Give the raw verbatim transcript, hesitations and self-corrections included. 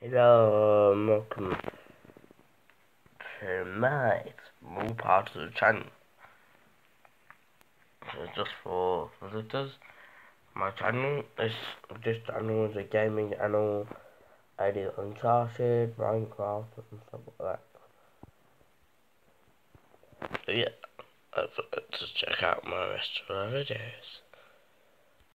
Hello, um, welcome to my small part of the channel. So just for visitors, my channel is this channel is a gaming channel. I do Uncharted, Minecraft, and stuff like that. So yeah, let's, let's check out my rest of the videos.